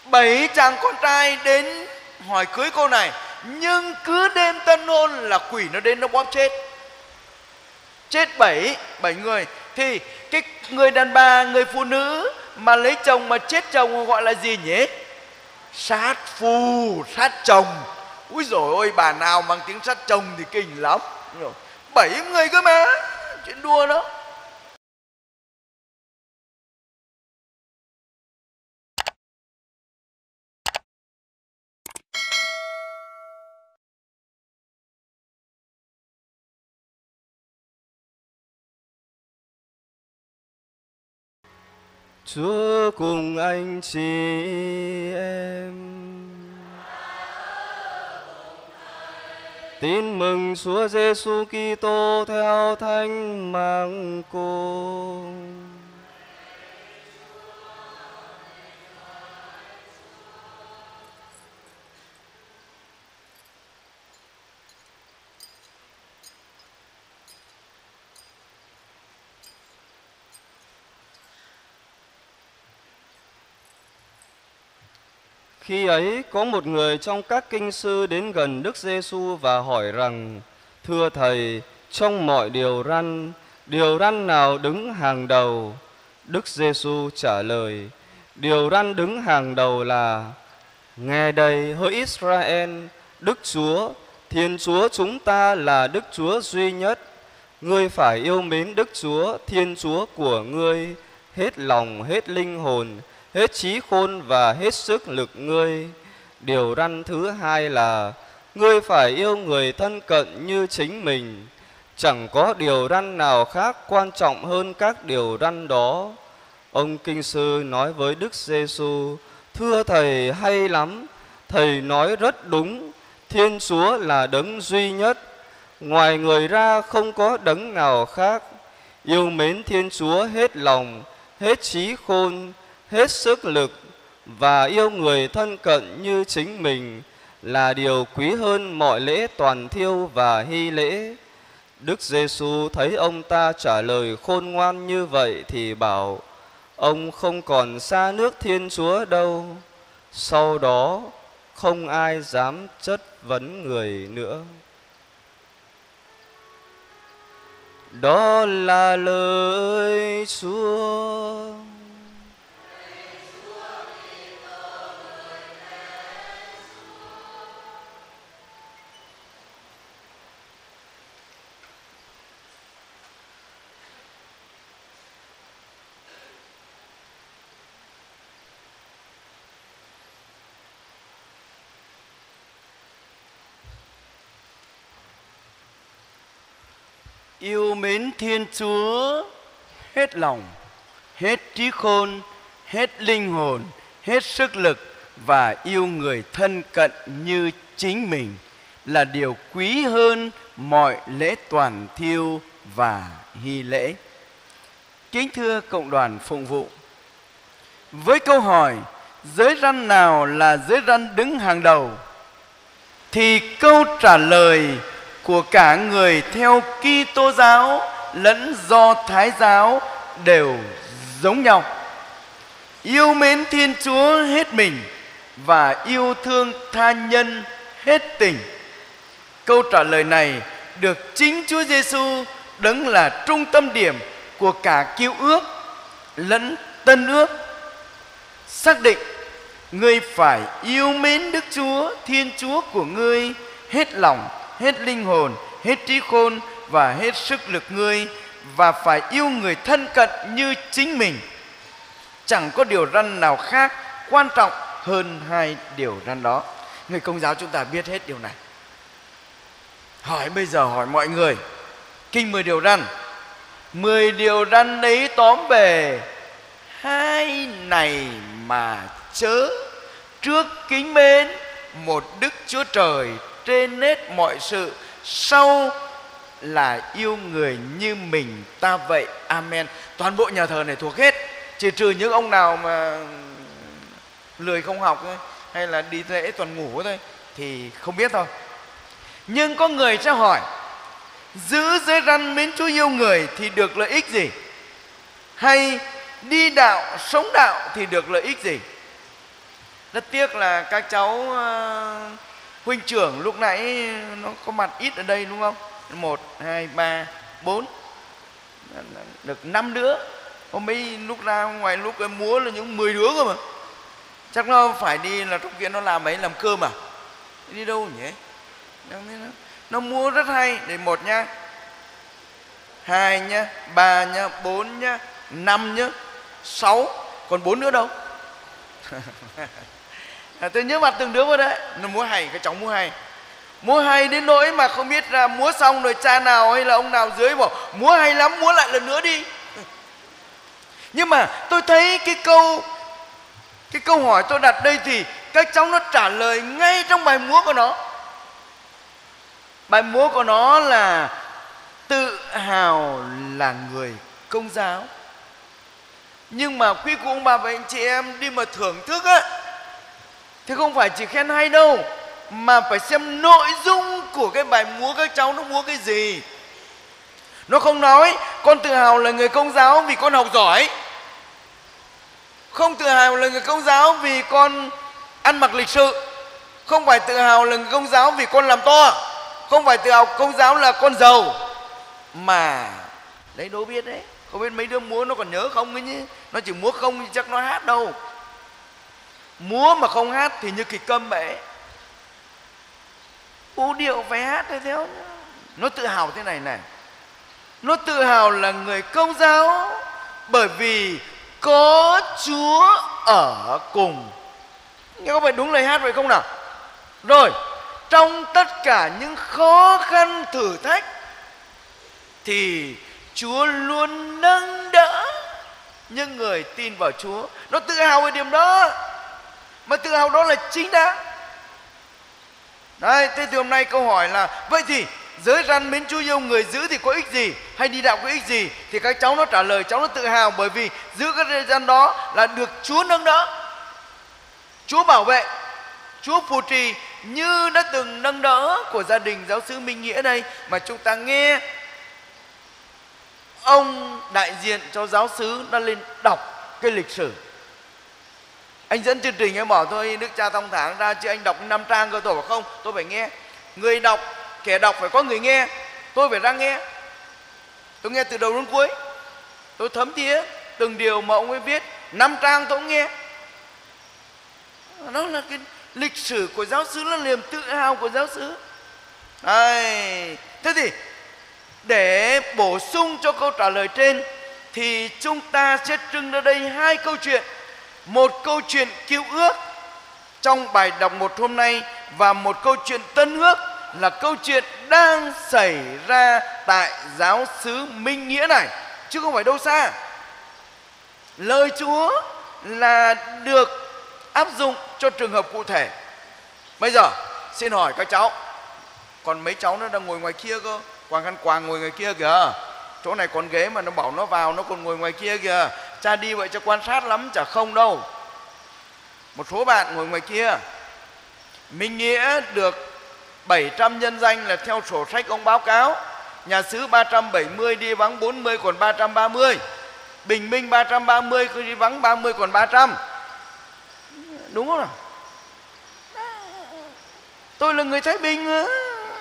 7 chàng con trai đến hỏi cưới cô này, nhưng cứ đêm tân hôn là quỷ nó đến nó bóp chết. Chết 7 người. Thì cái người đàn bà, người phụ nữ mà lấy chồng mà chết chồng gọi là gì nhỉ? Sát phu, sát chồng. Úi dồi ôi, bà nào mang tiếng sát chồng thì kinh lắm. 7 người cơ mà, chuyện đùa đó. Chúa cùng anh chị em. Tin mừng Chúa Giêsu Kitô theo Thánh Marco. Khi ấy có một người trong các kinh sư đến gần Đức Giêsu và hỏi rằng: Thưa Thầy, trong mọi điều răn nào đứng hàng đầu? Đức Giêsu trả lời: Điều răn đứng hàng đầu là: Nghe đây hỡi Israel, Đức Chúa, Thiên Chúa chúng ta là Đức Chúa duy nhất. Ngươi phải yêu mến Đức Chúa, Thiên Chúa của ngươi hết lòng, hết linh hồn, hết trí khôn và hết sức lực ngươi. Điều răn thứ hai là: Ngươi phải yêu người thân cận như chính mình. Chẳng có điều răn nào khác quan trọng hơn các điều răn đó. Ông kinh sư nói với Đức Giêsu: Thưa Thầy, hay lắm, Thầy nói rất đúng. Thiên Chúa là đấng duy nhất, ngoài người ra không có đấng nào khác. Yêu mến Thiên Chúa hết lòng, hết trí khôn, hết sức lực và yêu người thân cận như chính mình là điều quý hơn mọi lễ toàn thiêu và hy lễ. Đức Giêsu thấy ông ta trả lời khôn ngoan như vậy thì bảo: Ông không còn xa nước Thiên Chúa đâu. Sau đó không ai dám chất vấn người nữa. Đó là lời Chúa. Yêu mến Thiên Chúa hết lòng, hết trí khôn, hết linh hồn, hết sức lực và yêu người thân cận như chính mình là điều quý hơn mọi lễ toàn thiêu và hy lễ. Kính thưa cộng đoàn phụng vụ, với câu hỏi giới răn nào là giới răn đứng hàng đầu, thì câu trả lời của cả người theo Kitô giáo lẫn Do Thái giáo đều giống nhau: yêu mến Thiên Chúa hết mình và yêu thương tha nhân hết tình. Câu trả lời này được chính Chúa Giêsu, đấng là trung tâm điểm của cả Cựu Ước lẫn Tân Ước, xác định: ngươi phải yêu mến Đức Chúa, Thiên Chúa của ngươi hết lòng, hết linh hồn, hết trí khôn và hết sức lực ngươi, và phải yêu người thân cận như chính mình. Chẳng có điều răn nào khác quan trọng hơn hai điều răn đó. Người Công giáo chúng ta biết hết điều này. Bây giờ hỏi mọi người, kinh 10 điều răn, 10 điều răn đấy tóm về hai này mà chớ: trước kính mến một Đức Chúa Trời trên hết mọi sự, sau là yêu người như mình ta vậy. Amen. Toàn bộ nhà thờ này thuộc hết, chỉ trừ những ông nào mà lười không học thôi, hay là đi lễ toàn ngủ thôi thì không biết thôi. Nhưng có người sẽ hỏi: giữ giới răn mến Chúa yêu người thì được lợi ích gì? Hay đi đạo, sống đạo thì được lợi ích gì? Rất tiếc là các cháu huynh trưởng lúc nãy nó có mặt ít ở đây đúng không? 1, 2, 3, 4, được 5 đứa. Hôm ấy lúc ra ngoài lúc em múa là những 10 đứa cơ mà. Chắc nó phải đi là trong kia nó làm ấy, làm cơm à? Đi đâu nhỉ? Nó múa rất hay. Để 1 nhá, 2 nhá, 3 nhá, 4 nhá, 5 nhá, 6. Còn 4 nữa đâu? Tôi nhớ mặt từng đứa vào đấy. Nó múa hay, các cháu múa hay. Múa hay đến nỗi mà không biết là múa xong rồi cha nào hay là ông nào dưới bảo múa hay lắm, múa lại lần nữa đi. Nhưng mà tôi thấy cái câu hỏi tôi đặt đây thì các cháu nó trả lời ngay trong bài múa của nó. Bài múa của nó là tự hào là người Công giáo. Nhưng mà quý cụ ông bà và anh chị em đi mà thưởng thức á, thì không phải chỉ khen hay đâu, mà phải xem nội dung của cái bài múa các cháu nó múa cái gì. Nó không nói con tự hào là người Công giáo vì con học giỏi, không tự hào là người Công giáo vì con ăn mặc lịch sự, không phải tự hào là người Công giáo vì con làm to, không phải tự hào Công giáo là con giàu. Mà đấy đố biết đấy, không biết mấy đứa múa nó còn nhớ không ấy nhỉ. Nó chỉ múa không thì chắc nó hát đâu. Múa mà không hát thì như kịch câm vậy. Vũ điệu phải hát hay theo. Nó tự hào thế này này, nó tự hào là người Công giáo bởi vì có Chúa ở cùng. Nghe có phải đúng lời hát vậy không nào? Rồi, trong tất cả những khó khăn thử thách thì Chúa luôn nâng đỡ những người tin vào Chúa. Nó tự hào về điểm đó, mà tự hào đó là chính đáng. Đấy, thế thì hôm nay câu hỏi là vậy thì giới răn mến Chúa yêu người giữ thì có ích gì, hay đi đạo có ích gì? Thì các cháu nó trả lời cháu nó tự hào bởi vì giữ các giới răn đó là được Chúa nâng đỡ, Chúa bảo vệ, Chúa phù trì như đã từng nâng đỡ của gia đình giáo xứ Minh Nghĩa đây. Mà chúng ta nghe ông đại diện cho giáo xứ đã lên đọc cái lịch sử. Anh dẫn chương trình em bảo thôi Đức Cha Thông Thẳng ra chứ anh đọc 5 trang cơ. Tôi bảo không, tôi phải nghe. Người đọc, kẻ đọc phải có người nghe. Tôi phải ra nghe. Tôi nghe từ đầu đến cuối. Tôi thấm thía từng điều mà ông ấy viết. 5 trang tôi cũng nghe. Đó là cái lịch sử của giáo xứ, là niềm tự hào của giáo xứ. Thế thì để bổ sung cho câu trả lời trên thì chúng ta sẽ trưng ra đây 2 câu chuyện. Một câu chuyện Cựu Ước trong bài đọc 1 hôm nay, và một câu chuyện Tân Ước là câu chuyện đang xảy ra tại giáo xứ Minh Nghĩa này, chứ không phải đâu xa. Lời Chúa là được áp dụng cho trường hợp cụ thể. Bây giờ xin hỏi các cháu, còn mấy cháu nó đang ngồi ngoài kia cơ. Quang Khăn Quang ngồi ngoài kia kìa. Chỗ này còn ghế mà nó bảo nó vào, nó còn ngồi ngoài kia kìa. Cha đi vậy cho quan sát lắm, chả không đâu. Một số bạn ngồi ngoài kia. Minh Nghĩa được 700 nhân danh là theo sổ sách ông báo cáo. Nhà xứ 370, đi vắng 40 còn 330. Bình Minh 330, đi vắng 30 còn 300. Đúng không nào? Tôi là người Thái Bình mà.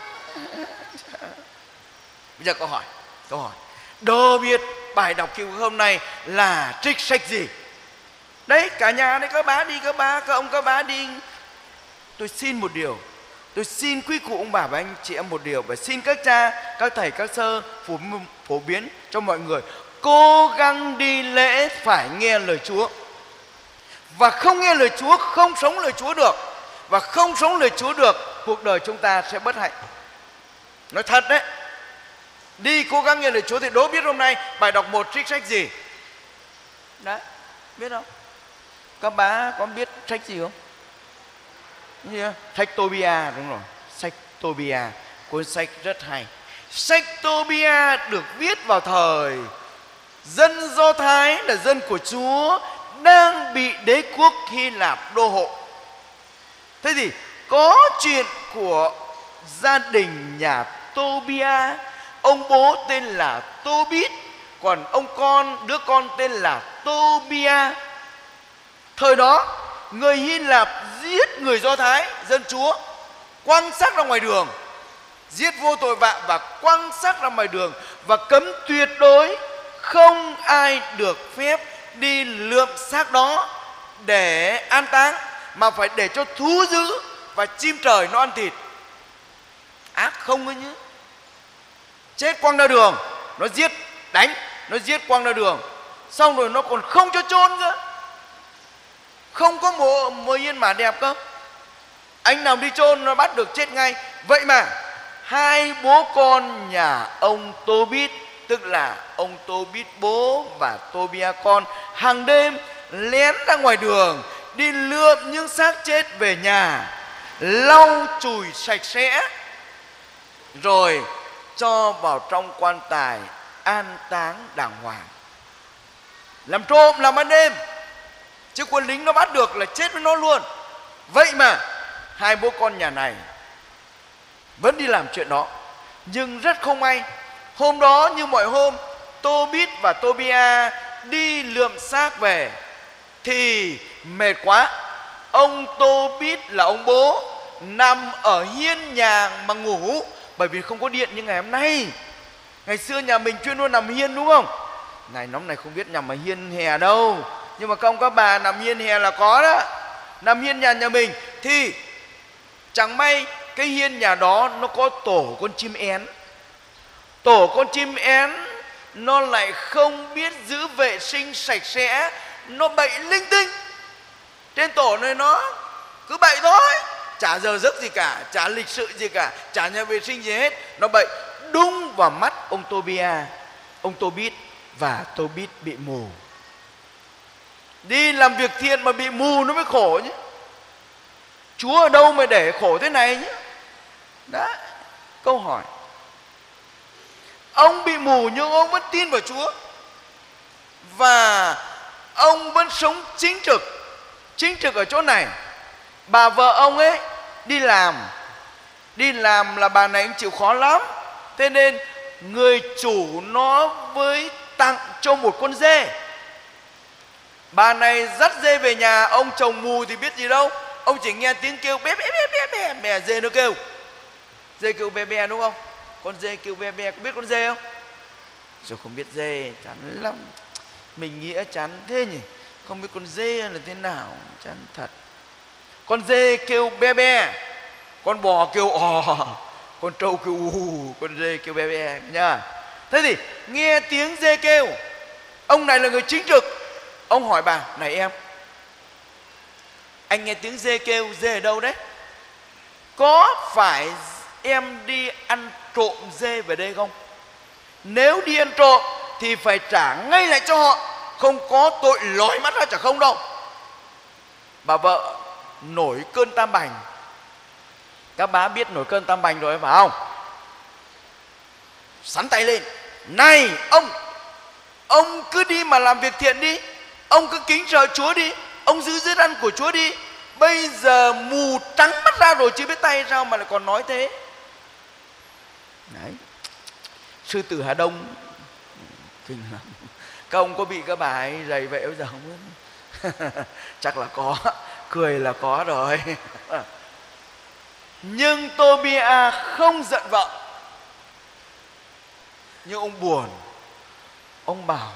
Bây giờ câu hỏi. Đồ biệt bài đọc Cựu Ước hôm nay là trích sách gì? Đấy, cả nhà đấy, các bá đi, các ông các bá đi. Tôi xin một điều, tôi xin quý cụ ông bà và anh chị em một điều, và xin các cha, các thầy, các sơ phổ biến cho mọi người cố gắng đi lễ phải nghe lời Chúa. Và không nghe lời Chúa, không sống lời Chúa được. Và không sống lời Chúa được, cuộc đời chúng ta sẽ bất hạnh. Nói thật đấy. Đi cố gắng nghe lời Chúa thì đố biết hôm nay bài đọc 1 trích sách gì? Đấy, biết không? Các bá có biết sách gì không? Sách Tobia, đúng rồi. Sách Tobia, cuốn sách rất hay. Sách Tobia được viết vào thời dân Do Thái, là dân của Chúa, đang bị đế quốc Hy Lạp đô hộ. Thế thì có chuyện của gia đình nhà Tobia. Ông bố tên là Tobit, còn đứa con tên là Tobia. Thời đó người Hy Lạp giết người Do Thái, dân Chúa, quăng xác ra ngoài đường, giết vô tội vạ và quăng xác ra ngoài đường, và cấm tuyệt đối không ai được phép đi lượm xác đó để an táng, mà phải để cho thú dữ và chim trời nó ăn thịt. Ác không ấy nhá. Chết quăng ra đường, nó giết đánh, nó giết quăng ra đường, xong rồi nó còn không cho chôn cơ, không có mộ yên mả đẹp cơ. Anh nào đi chôn nó bắt được chết ngay. Vậy mà hai bố con nhà ông Tô-bít, tức là ông Tô-bít bố và Tô-bi-a con, hàng đêm lén ra ngoài đường đi lượm những xác chết về nhà, lau chùi sạch sẽ, rồi cho vào trong quan tài an táng đàng hoàng. Làm trộm, làm ban đêm, chứ quân lính nó bắt được là chết với nó luôn. Vậy mà hai bố con nhà này vẫn đi làm chuyện đó. Nhưng rất không may, hôm đó như mọi hôm, Tô-bít và Tô-bi-a đi lượm xác về thì mệt quá. Ông Tô-bít là ông bố nằm ở hiên nhà mà ngủ, bởi vì không có điện như ngày hôm nay. Ngày xưa nhà mình chuyên luôn nằm hiên, đúng không? Ngày nóng này không biết nằm ở hiên hè đâu, nhưng mà các bà nằm hiên hè là có đó. Nằm hiên nhà mình thì chẳng may cái hiên nhà đó nó có tổ con chim én. Tổ con chim én nó lại không biết giữ vệ sinh sạch sẽ, nó bậy linh tinh. Trên tổ này nó cứ bậy thôi, chả giờ giấc gì cả, chả lịch sự gì cả, chả nhà vệ sinh gì hết. Nó bậy đung vào mắt ông Tô-bi-a, ông Tô-bít, và Tô-bít bị mù. Đi làm việc thiện mà bị mù nó mới khổ nhé. Chúa ở đâu mà để khổ thế này nhé. Đó, câu hỏi. Ông bị mù nhưng ông vẫn tin vào Chúa, và ông vẫn sống chính trực. Chính trực ở chỗ này, bà vợ ông ấy đi làm là bà này chịu khó lắm. Thế nên người chủ nó với tặng cho một con dê. Bà này dắt dê về nhà, ông chồng mù thì biết gì đâu. Ông chỉ nghe tiếng kêu bé bé bé bé bé, mẹ dê nó kêu. Dê kêu bé bé đúng không? Con dê kêu bé bé, có biết con dê không? Rồi không biết dê, chán lắm. Mình nghĩa chán thế nhỉ. Không biết con dê là thế nào, chán thật. Con dê kêu bé bé, con bò kêu ò, con trâu kêu ù, con dê kêu bé bé nha. Thế thì nghe tiếng dê kêu, ông này là người chính trực. Ông hỏi bà, này em, anh nghe tiếng dê kêu, dê ở đâu đấy? Có phải em đi ăn trộm dê về đây không? Nếu đi ăn trộm thì phải trả ngay lại cho họ, không có tội lòi mắt ra chả không đâu. Bà vợ nổi cơn tam bành. Các bá biết nổi cơn tam bành rồi phải không? Sắn tay lên, này ông cứ đi mà làm việc thiện đi, ông cứ kính sợ Chúa đi, ông giữ giới ăn của Chúa đi. Bây giờ mù trắng mắt ra rồi chứ biết tay sao mà lại còn nói thế. Đấy, sư tử Hà Đông kinh lắm. Các ông có bị các bà ấy dày vậy bây giờ không biết? Chắc là có, cười là có rồi. Nhưng Tô-bi-a không giận vợ. Nhưng ông buồn. Ông bảo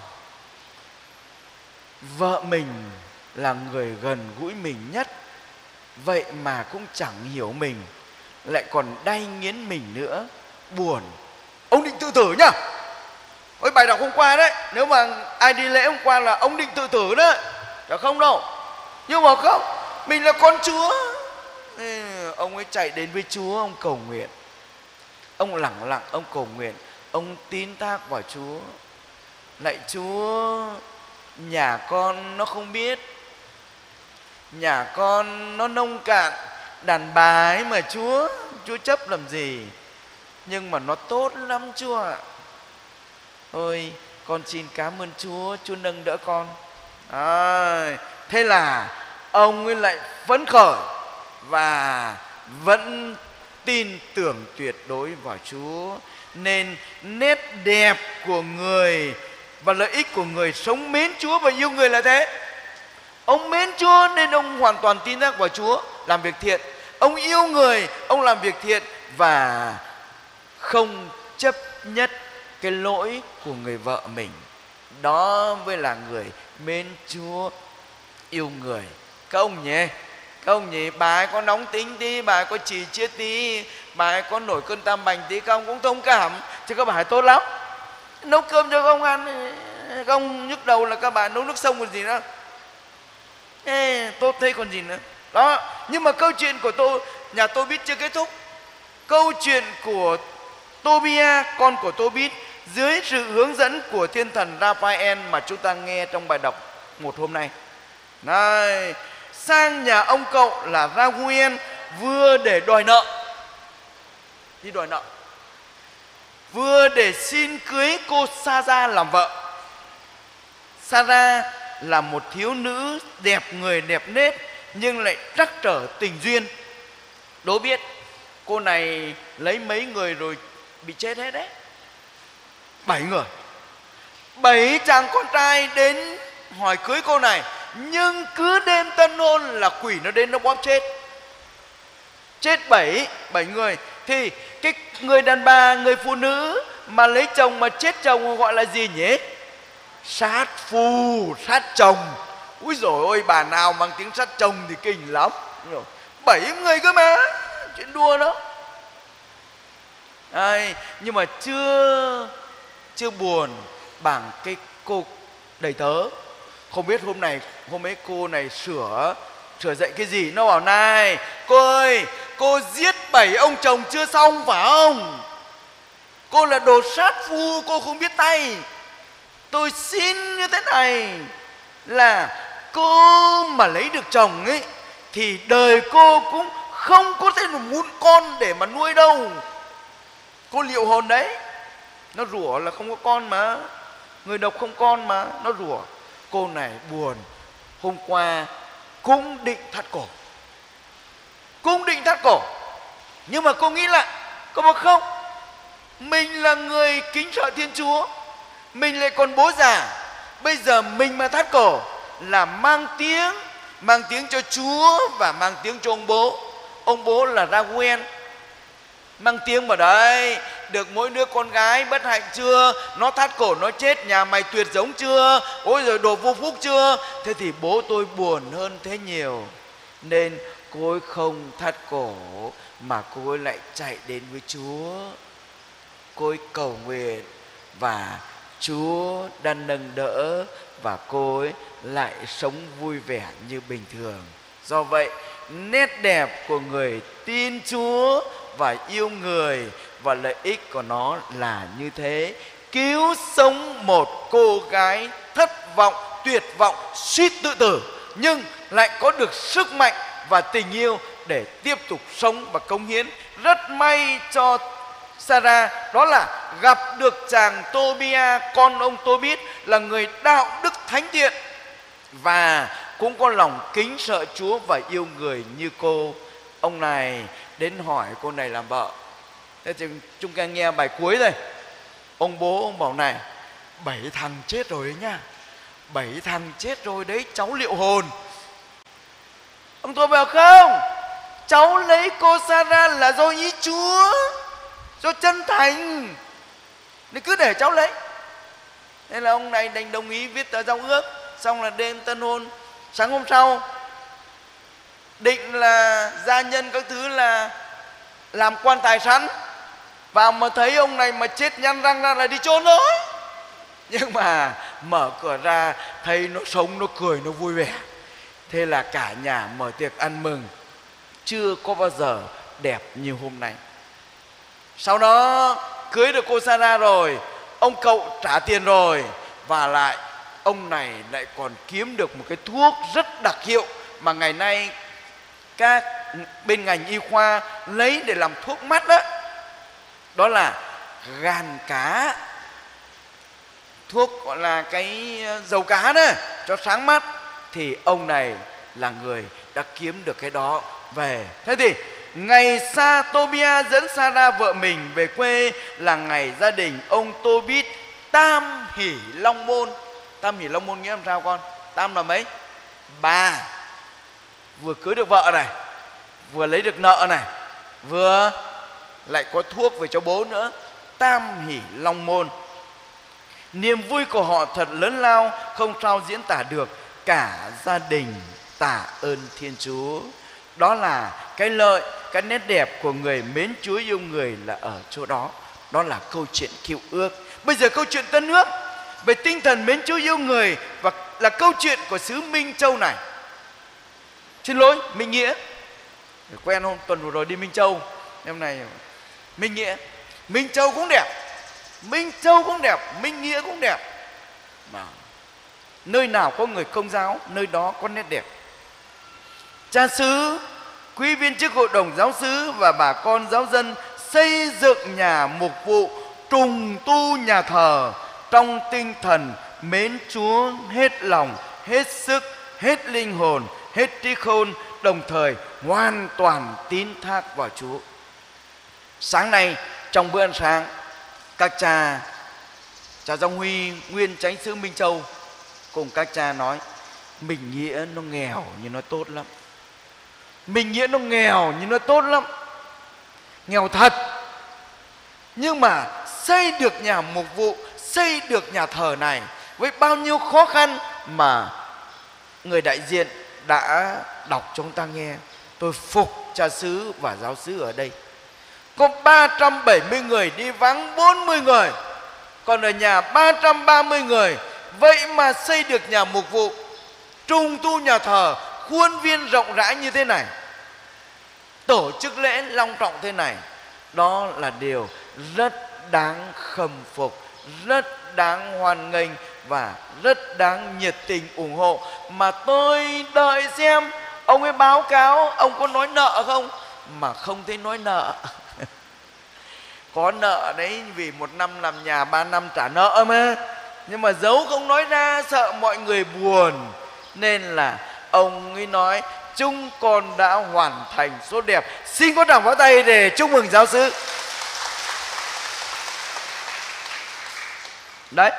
vợ mình là người gần gũi mình nhất, vậy mà cũng chẳng hiểu mình, lại còn đay nghiến mình nữa. Buồn. Ông định tự tử nhá. Ôi, bài đọc hôm qua đấy, nếu mà ai đi lễ hôm qua là ông định tự tử đấy, chẳng không đâu. Nhưng mà không, mình là con Chúa. Ông ấy chạy đến với Chúa, ông cầu nguyện. Ông lặng lặng, ông cầu nguyện. Ông tín thác vào Chúa. Lạy Chúa, nhà con nó không biết, nhà con nó nông cạn, đàn bà ấy mà Chúa chấp làm gì. Nhưng mà nó tốt lắm Chúa ạ. Ôi, con xin cảm ơn Chúa nâng đỡ con. Thế là ông ấy lại phấn khởi và vẫn tin tưởng tuyệt đối vào Chúa. Nên nét đẹp của người và lợi ích của người sống mến Chúa và yêu người là thế. Ông mến Chúa nên ông hoàn toàn tin giác vào Chúa, làm việc thiện. Ông yêu người, ông làm việc thiện và không chấp nhất cái lỗi của người vợ mình. Đó mới là người mến Chúa, yêu người. Các ông nhỉ? Các ông nhỉ? Bà ấy có nóng tính tí, bà ấy có chì chiết tí, bà ấy có nổi cơn tam bành tí, các ông cũng thông cảm. Chứ các bà ấy tốt lắm. Nấu cơm cho các ông ăn, các ông nhức đầu là các bà nấu nước sông còn gì nữa. Tốt thế còn gì nữa. Đó. Nhưng mà câu chuyện của nhà Tô-bít chưa kết thúc. Câu chuyện của Tobia, con của Tô-bít, dưới sự hướng dẫn của thiên thần Raphael mà chúng ta nghe trong bài đọc một hôm nay. Này, sang nhà ông cậu là Raguel vừa để đòi nợ, đi đòi nợ, vừa để xin cưới cô Sa-ra làm vợ. Sa-ra là một thiếu nữ đẹp người đẹp nết nhưng lại trắc trở tình duyên. Đố biết cô này lấy mấy người rồi bị chết hết đấy. 7 người, 7 chàng con trai đến hỏi cưới cô này, nhưng cứ đêm tân hôn là quỷ nó đến nó bóp chết. Chết 7 người. Thì cái người đàn bà, người phụ nữ mà lấy chồng mà chết chồng gọi là gì nhỉ? Sát phu, sát chồng. Úi dồi ôi, bà nào mang tiếng sát chồng thì kinh lắm. 7 người cơ mà, chuyện đùa đó. Nhưng mà chưa buồn bằng cái cô đầy tớ. Không biết hôm ấy cô này sửa dạy cái gì. Nó bảo này, cô ơi, cô giết 7 ông chồng chưa xong phải không? Cô là đồ sát phu, cô không biết tay. Tôi xin như thế này, là cô mà lấy được chồng ấy thì đời cô cũng không có thể muốn con để mà nuôi đâu. Cô liệu hồn đấy. Nó rủa là không có con mà, người độc không con mà, nó rủa. Cô này buồn. Hôm qua cũng định thắt cổ, nhưng mà cô nghĩ lại, cô bảo không, mình là người kính sợ Thiên Chúa, mình lại còn bố già, bây giờ mình mà thắt cổ là mang tiếng cho Chúa và mang tiếng cho ông bố. Ông bố là Raguel, mang tiếng vào đấy, được mỗi đứa con gái bất hạnh chưa, nó thắt cổ nó chết, nhà mày tuyệt giống chưa, ôi rồi đồ vô phúc chưa. Thế thì bố tôi buồn hơn thế nhiều, nên cô ấy không thắt cổ mà cô ấy lại chạy đến với Chúa. Cô ấy cầu nguyện và Chúa đã nâng đỡ, và cô ấy lại sống vui vẻ như bình thường. Do vậy, nét đẹp của người tin Chúa và yêu người và lợi ích của nó là như thế. Cứu sống một cô gái thất vọng, tuyệt vọng, suýt tự tử, nhưng lại có được sức mạnh và tình yêu để tiếp tục sống và cống hiến. Rất may cho Sa-ra đó là gặp được chàng Tobia, con ông Tô-bít, là người đạo đức thánh thiện và cũng có lòng kính sợ Chúa và yêu người như cô. Ông này đến hỏi cô này làm vợ. Thế thì chúng ta nghe bài cuối rồi. Ông bố ông bảo này, 7 thằng chết rồi đấy nha, 7 thằng chết rồi đấy, cháu liệu hồn. Ông tôi bảo không, cháu lấy cô Sa-ra là do ý Chúa, do chân thành, nên cứ để cháu lấy. Nên là ông này đành đồng ý viết tờ giao ước. Xong là đêm tân hôn, sáng hôm sau định là gia nhân các thứ là làm quan tài sẵn, vào mà thấy ông này mà chết nhăn răng ra là đi chôn thôi. Nhưng mà mở cửa ra thấy nó sống, nó cười, nó vui vẻ. Thế là cả nhà mở tiệc ăn mừng. Chưa có bao giờ đẹp như hôm nay. Sau đó cưới được cô Sa-ra rồi, ông cậu trả tiền rồi, và lại ông này lại còn kiếm được một cái thuốc rất đặc hiệu mà ngày nay các bên ngành y khoa lấy để làm thuốc mắt đó. Đó là gan cá. Thuốc gọi là cái dầu cá đó, cho sáng mắt. Thì ông này là người đã kiếm được cái đó về. Thế thì ngày Tobia dẫn Sa-ra vợ mình về quê là ngày gia đình ông Tô-bít tam hỷ long môn. Tam hỷ long môn nghĩa làm sao con? Tam là mấy? Bà vừa cưới được vợ này, vừa lấy được nợ này, vừa lại có thuốc về cho bố nữa. Tam hỷ long môn. Niềm vui của họ thật lớn lao, không sao diễn tả được. Cả gia đình tạ ơn Thiên Chúa. Đó là cái lợi, cái nét đẹp của người mến Chúa yêu người là ở chỗ đó. Đó là câu chuyện Cựu Ước. Bây giờ câu chuyện Tân Ước về tinh thần mến Chúa yêu người, và là câu chuyện của xứ Minh Châu này. Xin lỗi, Minh Nghĩa. Quen không? Tuần vừa rồi đi Minh Châu, hôm nay Minh Nghĩa. Minh Châu cũng đẹp, Minh Châu cũng đẹp, Minh Nghĩa cũng đẹp. Mà nơi nào có người Công giáo, nơi đó có nét đẹp. Cha xứ, quý viên chức hội đồng giáo xứ và bà con giáo dân xây dựng nhà mục vụ, trùng tu nhà thờ trong tinh thần mến Chúa hết lòng, hết sức, hết linh hồn, hết trí khôn, đồng thời hoàn toàn tín thác vào Chúa. Sáng nay trong bữa ăn sáng, các cha Dòng Huy, nguyên chánh xứ Minh Châu cùng các cha nói: Mình Nghĩa nó nghèo nhưng nó tốt lắm. Mình Nghĩa nó nghèo nhưng nó tốt lắm. Nghèo thật, nhưng mà xây được nhà mục vụ, xây được nhà thờ này với bao nhiêu khó khăn mà người đại diện đã đọc cho chúng ta nghe. Tôi phục cha xứ và giáo xứ ở đây. Có 370 người, đi vắng 40 người, còn ở nhà 330 người. Vậy mà xây được nhà mục vụ, trùng tu nhà thờ, khuôn viên rộng rãi như thế này, tổ chức lễ long trọng thế này. Đó là điều rất đáng khâm phục, rất đáng hoan nghênh và rất đáng nhiệt tình ủng hộ. Mà tôi đợi xem ông ấy báo cáo ông có nói nợ không, mà không thấy nói nợ. Có nợ đấy, vì 1 năm làm nhà 3 năm trả nợ mà, nhưng mà giấu không nói ra, sợ mọi người buồn. Nên là ông ấy nói: chúng con đã hoàn thành số đẹp. Xin có tràng pháo tay để chúc mừng giáo xứ. Đấy,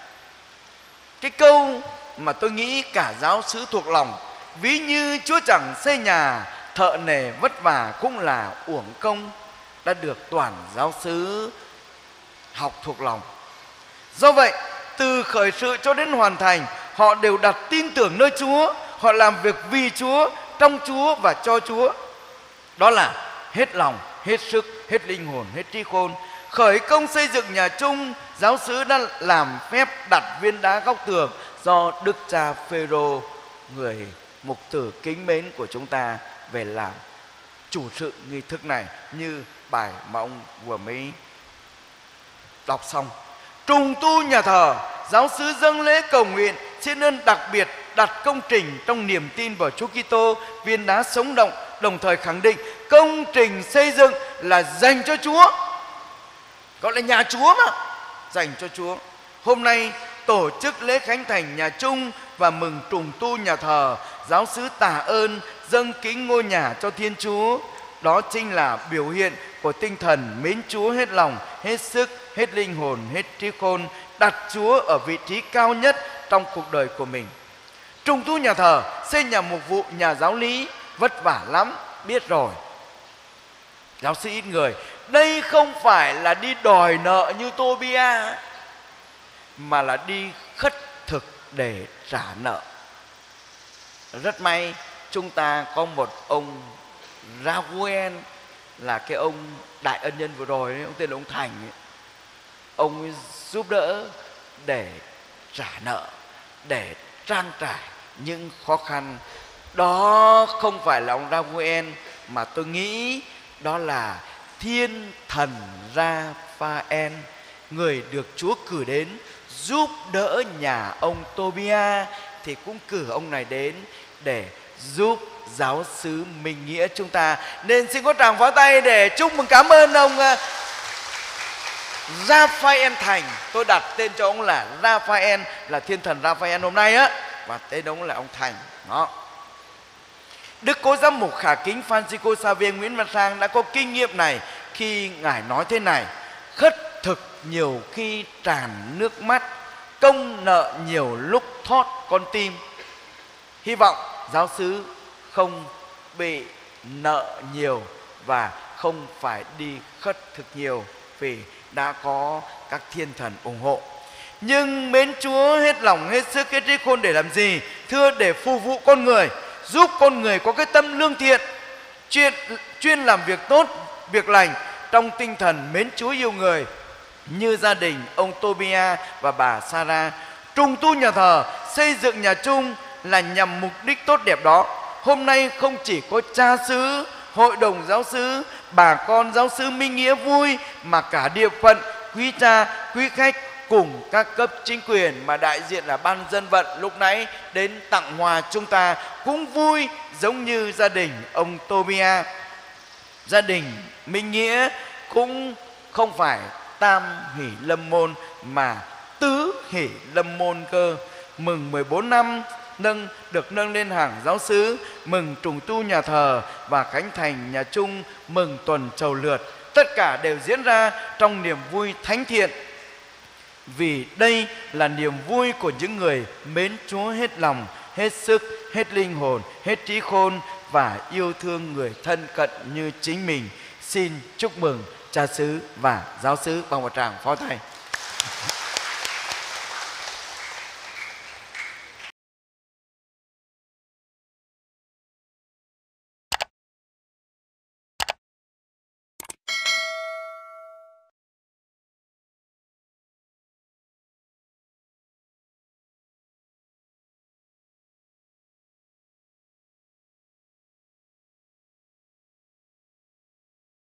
cái câu mà tôi nghĩ cả giáo xứ thuộc lòng. Ví như Chúa chẳng xây nhà, thợ nề vất vả cũng là uổng công, đã được toàn giáo xứ học thuộc lòng. Do vậy, từ khởi sự cho đến hoàn thành, họ đều đặt tin tưởng nơi Chúa. Họ làm việc vì Chúa, trong Chúa và cho Chúa. Đó là hết lòng, hết sức, hết linh hồn, hết trí khôn. Khởi công xây dựng nhà chung, giáo xứ đã làm phép đặt viên đá góc tường do Đức cha Phêrô, người mục tử kính mến của chúng ta, về làm chủ sự nghi thức này, như bài mà ông vừa mới đọc xong. Trùng tu nhà thờ, giáo xứ dâng lễ cầu nguyện xin ơn đặc biệt đặt công trình trong niềm tin vào Chúa Kitô, viên đá sống động, đồng thời khẳng định công trình xây dựng là dành cho Chúa, gọi là nhà Chúa mà, dành cho Chúa. Hôm nay tổ chức lễ khánh thành nhà chung và mừng trùng tu nhà thờ, giáo xứ tạ ơn dâng kính ngôi nhà cho Thiên Chúa. Đó chính là biểu hiện của tinh thần mến Chúa hết lòng, hết sức, hết linh hồn, hết trí khôn, đặt Chúa ở vị trí cao nhất trong cuộc đời của mình. Trùng tu nhà thờ, xây nhà mục vụ, nhà giáo lý vất vả lắm, biết rồi. Giáo sĩ ít người. Đây không phải là đi đòi nợ như Tobia, mà là đi khất thực để trả nợ. Rất may chúng ta có một ông Raguel, là cái ông đại ân nhân vừa rồi ấy, ông tên là ông Thành ấy. Ông ấy giúp đỡ để trả nợ, để trang trải những khó khăn. Đó không phải là ông Raguel, mà tôi nghĩ đó là thiên thần Raphael, người được Chúa cử đến giúp đỡ nhà ông Tobia, thì cũng cử ông này đến để giúp giáo xứ Minh Nghĩa chúng ta. Nên xin có tràng pháo tay để chúc mừng, cảm ơn ông Raphael Thành. Tôi đặt tên cho ông là Raphael, là thiên thần Raphael hôm nay á, và tên ông là ông Thành. Đó. Đức Cố Giám mục khả kính Francisco Xavier Nguyễn Văn Sang đã có kinh nghiệm này khi ngài nói thế này: khất thực nhiều khi tràn nước mắt, công nợ nhiều lúc thót con tim. Hy vọng giáo xứ không bị nợ nhiều và không phải đi khất thực nhiều vì đã có các thiên thần ủng hộ. Nhưng mến Chúa hết lòng, hết sức, hết trí khôn để làm gì? Thưa, để phục vụ con người, giúp con người có cái tâm lương thiện, chuyên làm việc tốt, việc lành trong tinh thần mến Chúa yêu người. Như gia đình ông Tobia và bà Sarah trùng tu nhà thờ, xây dựng nhà chung là nhằm mục đích tốt đẹp đó. Hôm nay không chỉ có cha xứ, hội đồng giáo xứ, bà con giáo xứ Minh Nghĩa vui, mà cả địa phận, quý cha, quý khách cùng các cấp chính quyền mà đại diện là ban dân vận lúc nãy đến tặng hoa chúng ta cũng vui, giống như gia đình ông Tobia. Gia đình Minh Nghĩa cũng không phải tam hỷ lâm môn mà tứ hỷ lâm môn cơ. Mừng 14 năm được nâng lên hàng giáo xứ, mừng trùng tu nhà thờ và khánh thành nhà chung, mừng tuần trầu lượt, tất cả đều diễn ra trong niềm vui thánh thiện. Vì đây là niềm vui của những người mến Chúa hết lòng, hết sức, hết linh hồn, hết trí khôn và yêu thương người thân cận như chính mình. Xin chúc mừng cha xứ và giáo xứ bằng một tràng pháo tay.